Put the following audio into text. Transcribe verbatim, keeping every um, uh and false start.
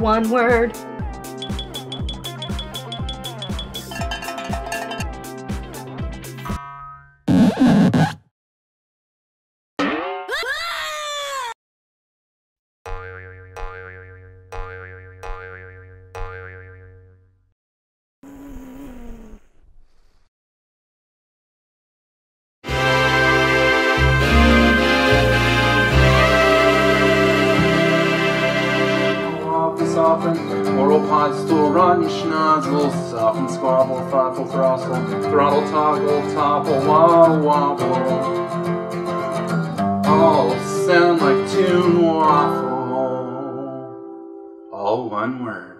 one word. Oral pod, stool, run, schnozzle, something, squabble, thoughtful, throstle, throttle, toggle, topple, wobble, wobble. All sound like Toon Waffle. All one word.